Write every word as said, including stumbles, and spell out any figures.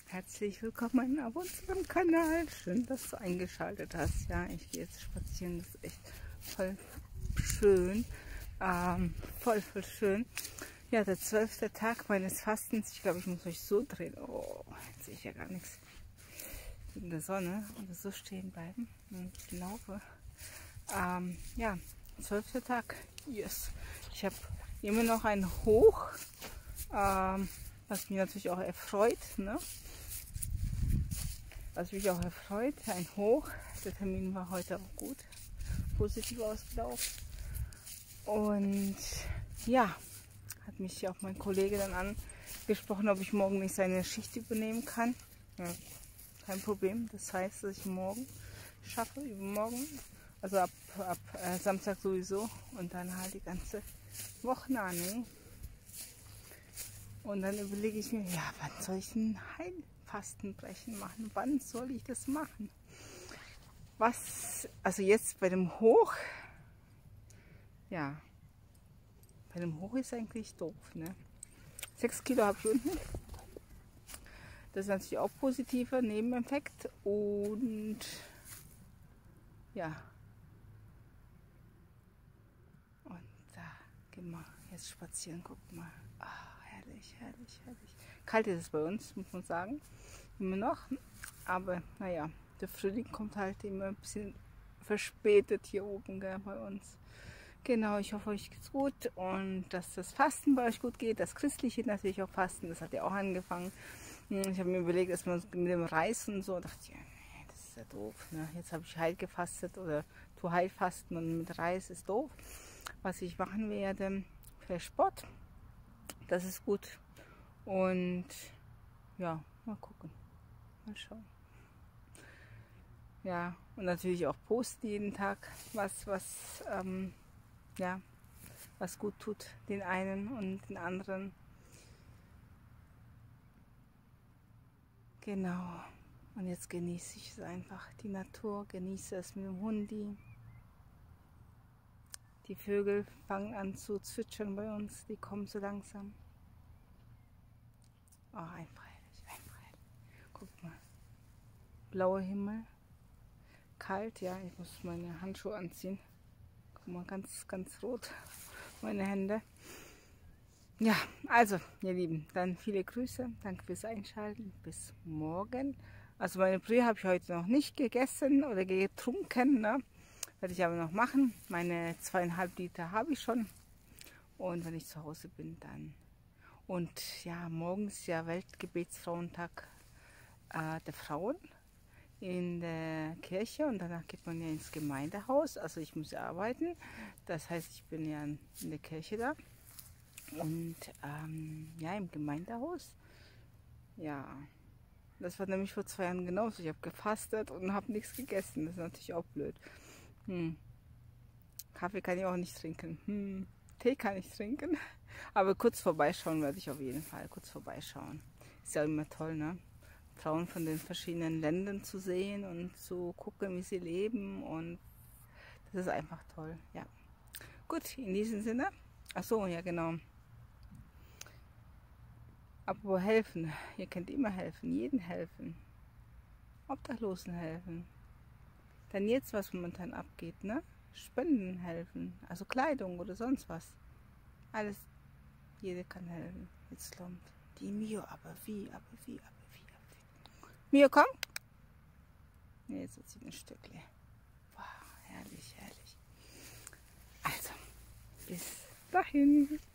Herzlich willkommen auf unserem Kanal. Schön, dass du eingeschaltet hast. Ja, ich gehe jetzt spazieren. Das ist echt voll schön. Ähm, voll, voll schön. Ja, der zwölfte Tag meines Fastens. Ich glaube, ich muss euch so drehen. Oh, jetzt sehe ich ja gar nichts. In der Sonne. Und so stehen bleiben. Und ich laufe. Ähm, ja, zwölfter Tag. Yes. Ich habe immer noch ein Hoch. Ähm, was mich natürlich auch erfreut. Ne? Was mich auch erfreut, ein Hoch. Der Termin war heute auch gut, positiv ausgelaufen. Und ja, hat mich auch mein Kollege dann angesprochen, ob ich morgen nicht seine Schicht übernehmen kann. Ja, kein Problem. Das heißt, dass ich morgen schaffe, übermorgen, also ab, ab äh, Samstag sowieso und dann halt die ganze Woche an. Ne? Und dann überlege ich mir, ja, wann soll ich ein Heilfastenbrechen machen? Wann soll ich das machen? Was, also jetzt bei dem Hoch, ja, bei dem Hoch ist eigentlich doof, ne? sechs Kilo habe ich unten. Das ist natürlich auch positiver Nebeneffekt. Und ja. Und da gehen wir jetzt spazieren, guck mal. Ah, herrlich, herrlich, herrlich. Kalt ist es bei uns, muss man sagen. Immer noch. Aber naja, der Frühling kommt halt immer ein bisschen verspätet hier oben, gell, bei uns. Genau, ich hoffe, euch geht's gut und dass das Fasten bei euch gut geht. Das Christliche natürlich auch Fasten, das hat ja auch angefangen. Ich habe mir überlegt, dass man mit dem Reis und so, dachte ich, das ist ja doof. Ne? Jetzt habe ich Heil gefastet oder tu Heilfasten und mit Reis ist doof. Was ich machen werde für Sport, das ist gut. Und ja, mal gucken, mal schauen. Ja, und natürlich auch posten jeden Tag, was, was, ähm, ja, was gut tut, den einen und den anderen. Genau. Und jetzt genieße ich es einfach, die Natur, genieße es mit dem Hundi. Die Vögel fangen an zu zwitschern bei uns, die kommen so langsam. Oh, einfach herrlich, einfach herrlich. Guck mal, blauer Himmel, kalt, ja, ich muss meine Handschuhe anziehen. Guck mal, ganz, ganz rot, meine Hände. Ja, also, ihr Lieben, dann viele Grüße, danke fürs Einschalten, bis morgen. Also meine Brühe habe ich heute noch nicht gegessen oder getrunken, ne? Werde ich aber noch machen. Meine zweieinhalb Liter habe ich schon und wenn ich zu Hause bin, dann. Und ja, morgen ist ja Weltgebetsfrauentag äh, der Frauen in der Kirche und danach geht man ja ins Gemeindehaus, also ich muss ja arbeiten, das heißt, ich bin ja in der Kirche da. Und ähm, ja, im Gemeindehaus, ja, das war nämlich vor zwei Jahren genauso. Ich habe gefastet und habe nichts gegessen. Das ist natürlich auch blöd. Hm. Kaffee kann ich auch nicht trinken. Hm. Tee kann ich trinken. Aber kurz vorbeischauen werde ich auf jeden Fall. Kurz vorbeischauen. Ist ja immer toll, ne? Frauen von den verschiedenen Ländern zu sehen und zu gucken, wie sie leben. Und das ist einfach toll, ja. Gut, in diesem Sinne. Ach so, ja genau. Aber helfen, ihr könnt immer helfen, jeden helfen. Obdachlosen helfen. Dann jetzt, was momentan abgeht, ne? Spenden helfen, also Kleidung oder sonst was. Alles, jeder kann helfen. Jetzt kommt die Mio, aber wie, aber wie, aber wie, aber wie. Mio, komm! Nee, jetzt hat sie ein Stückchen. Wow, herrlich, herrlich. Also, bis dahin.